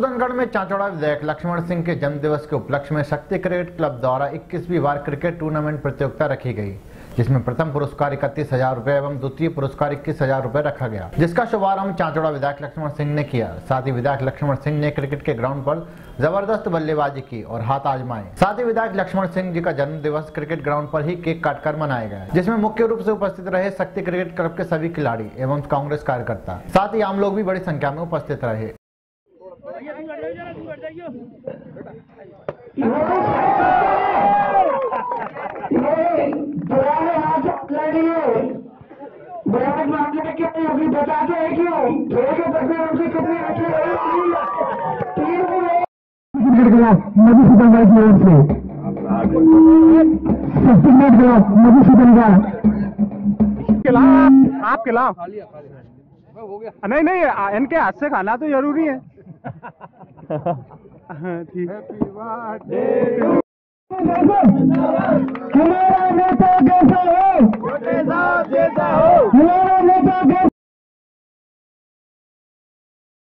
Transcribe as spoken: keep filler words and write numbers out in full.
मधुसूदनगढ़ में चांचौड़ा विधायक लक्ष्मण सिंह के जन्म दिवस के उपलक्ष्य में शक्ति क्रिकेट क्लब द्वारा इक्कीसवीं बार क्रिकेट टूर्नामेंट प्रतियोगिता रखी गई, जिसमें प्रथम पुरस्कार इकतीस हजार रुपए एवं द्वितीय पुरस्कार इक्कीस हजार रुपए रखा गया, जिसका शुभारंभ चांचौड़ा विधायक लक्ष्मण सिंह ने किया। साथ ही विधायक लक्ष्मण सिंह ने क्रिकेट के ग्राउंड पर जबरदस्त बल्लेबाजी की और हाथ आजमाए। साथ ही विधायक लक्ष्मण सिंह जी का जन्म दिवस क्रिकेट ग्राउंड पर ही केक काटकर मनाया गया, जिसमें मुख्य रूप से उपस्थित रहे शक्ति क्रिकेट क्लब के सभी खिलाड़ी एवं कांग्रेस कार्यकर्ता, साथ ही आम लोग भी बड़ी संख्या में उपस्थित रहे। अभी बताते हैं क्यों मधुसूदन की ओर से मधुसूदन आप खिलाफ नहीं नहीं इनके हाथ से खाना तो जरूरी है। ठीक।